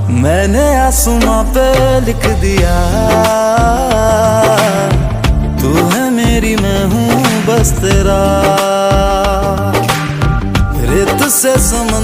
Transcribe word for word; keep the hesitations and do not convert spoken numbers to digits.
मैंने आसमां पे लिख दिया, तू है मेरी मैं हूँ बस तेरा। रेत से समा